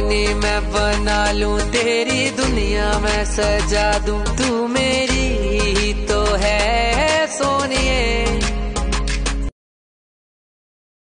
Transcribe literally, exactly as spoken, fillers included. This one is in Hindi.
अपनी मैं बना लूं, तेरी दुनिया मैं सजा दूं, तू मेरी